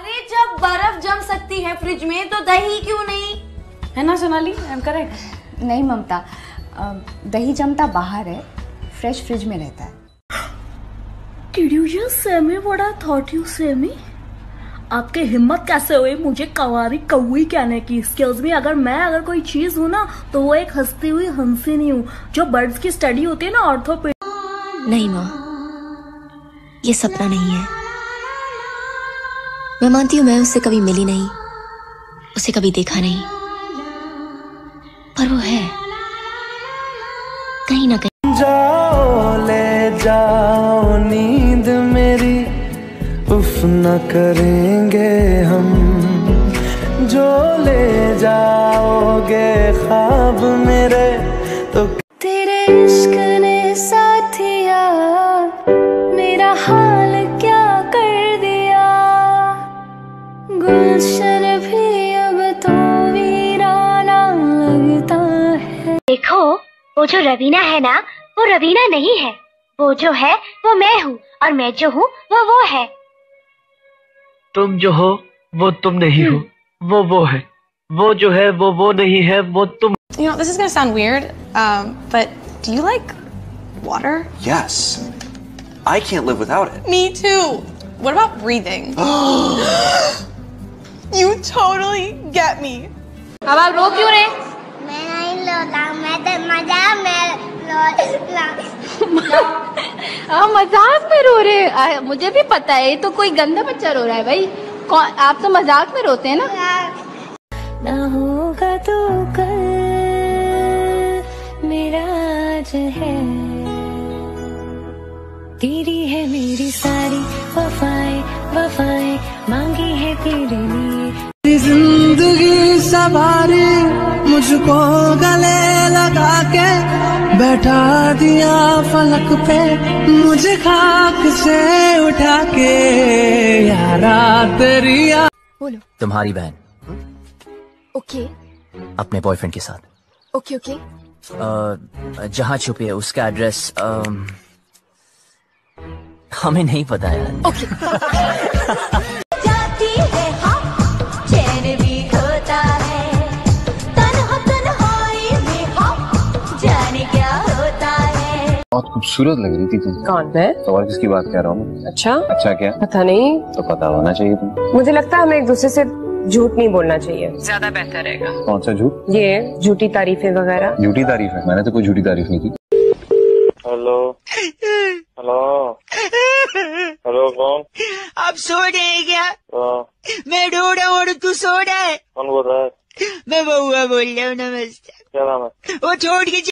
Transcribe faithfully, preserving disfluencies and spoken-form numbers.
अरे जब बर्फ जम सकती है फ्रिज में तो दही क्यों नहीं? है ना सोनाली, आई एम करेक्ट? नहीं ममता, दही जमता बाहर है, फ्रेश फ्रिज में रहता है। Did you just say me what I thought you say me? आपके हिम्मत कैसे हुई मुझे कवारी कौवी कहने की? Excuse me, अगर मैं अगर कोई चीज हूँ ना तो वो एक हंसती हुई हंसी नहीं हूँ। जो बर्ड्स की स्टडी होती है ना ऑर्थोपेडिक। नहीं माँ, ये सपना नहीं है। मैं मानती हूँ मैं उससे कभी मिली नहीं, उसे कभी देखा नहीं, पर वो है कहीं ना कहीं। जाओ ले जाओ नींद मेरी, उफ न करेंगे हम। जो ले जाओगे ख्वाब मेरे तो तेरे इश्क ने साथिया मेरा हाल क्या कर दिया। गुलशन भी अब तो वीराना लगता है। देखो वो जो रवीना है ना, वो रवीना नहीं है। वो जो है वो मैं हूँ, और मैं जो हूँ वो वो है। तुम जो हो वो तुम नहीं हो, वो वो है। वो जो है वो वो नहीं है, वो तुम। You know, this is gonna sound weird, um, but do you like water? Yes. I can't live without it. Me too. What about breathing? You totally get me. अब आप रो क्यों रहे? मैं नहीं लोटा, मैं तो मजाक में लोटा। आप मजाक में रो रहे हैं? मुझे भी पता है, ये तो कोई गंदा बच्चा रो रहा है भाई। कौन, आप तो मजाक में रोते हैं ना। ना होगा तो कल मेरा आज है, तेरी है मेरी सारी वफाएं वफाएं मांगी है तेरे लिए। जिंदगी सवारी मुझको गले लगा के बैठा दिया फलक पे, मुझे खाक से उठा के यारा तेरी। बोलो। तुम्हारी बहन ओके अपने बॉयफ्रेंड के साथ। ओके ओके जहाँ छुपे है उसका एड्रेस हमें नहीं पता यार। ओके जाती है हाँ, चैन भी होता है, तन्हा तन्हाई में हाँ, जाने क्या होता है। बहुत खूबसूरत लग रही थी तुम। कौन मैं? तो और किसकी बात कर रहा हूँ मैं? अच्छा अच्छा क्या? पता नहीं। तो पता होना चाहिए तुम। मुझे लगता है हमें एक दूसरे से झूठ नहीं बोलना चाहिए, ज्यादा बेहतर रहेगा। कौन सा झूठ? ये झूठी तारीफें वगैरह। झूठी तारीफ है? मैंने तो कोई झूठी तारीफ नहीं की। हेलो हेलो हेलो कौन? आप सो रहे हैं क्या? हाँ। मैं रो रहा हूँ और तू सो रहा है। कौन बोल रहा है? मैं बउआ बोल रहा हूँ। नमस्ते। क्या नाम है? वो छोड़ के